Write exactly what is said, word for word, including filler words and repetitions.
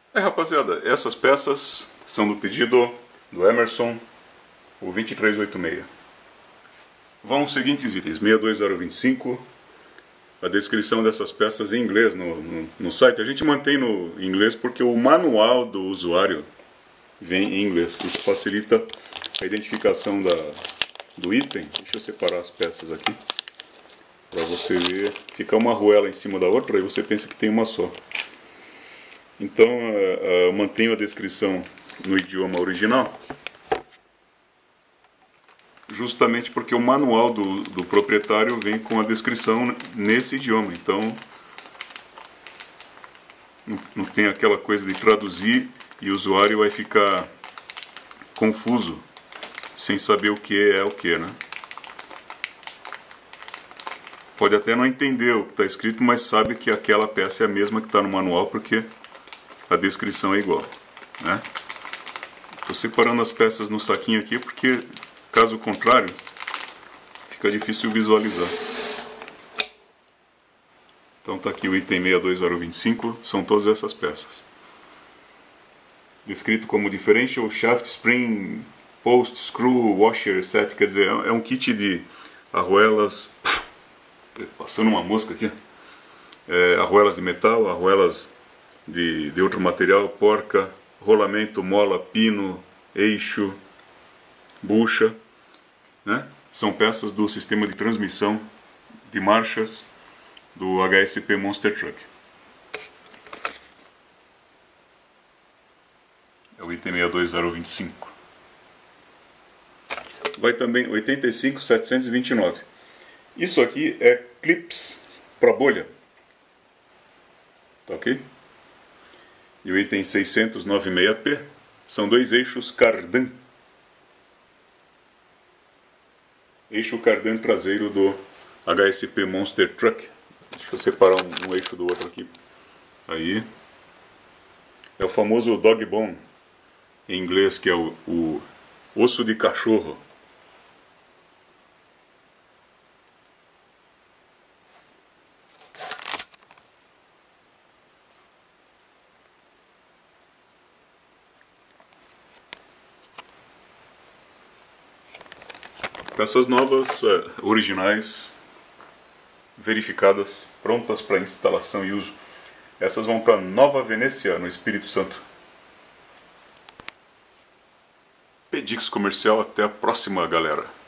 É, rapaziada, essas peças são do pedido do Emerson, o vinte e três oitenta e seis. Vão os seguintes itens: seis dois zero dois cinco, a descrição dessas peças em inglês no, no, no site. A gente mantém no inglês porque o manual do usuário vem em inglês. Isso facilita a identificação da, do item. Deixa eu separar as peças aqui para você ver. Fica uma arruela em cima da outra e você pensa que tem uma só. Então eu mantenho a descrição no idioma original, justamente porque o manual do, do proprietário vem com a descrição nesse idioma. Então não, não tem aquela coisa de traduzir e o usuário vai ficar confuso, sem saber o que é o que, né? Pode até não entender o que está escrito, mas sabe que aquela peça é a mesma que está no manual, porque a descrição é igual, né? Estou separando as peças no saquinho aqui, porque caso contrário, fica difícil visualizar. Então está aqui o item seis dois zero dois cinco, são todas essas peças. Descrito como Differential Shaft Spring Post Screw Washer Set, quer dizer, é um kit de arruelas, passando uma mosca aqui, é, arruelas de metal, arruelas de, de outro material, porca, rolamento, mola, pino, eixo, bucha, né? São peças do sistema de transmissão de marchas do H S P Monster Truck. É o item seis dois zero dois cinco. Vai também oitenta e cinco setecentos e vinte e nove. Isso aqui é clips para bolha, tá ok? E o item seiscentos e noventa e seis P são dois eixos cardan. Eixo cardan traseiro do H S P Monster Truck. Deixa eu separar um, um eixo do outro aqui. Aí é o famoso dog bone em inglês, que é o, o osso de cachorro. Peças novas, uh, originais, verificadas, prontas para instalação e uso. Essas vão para Nova Venécia, no Espírito Santo. Pedix Comercial, até a próxima, galera.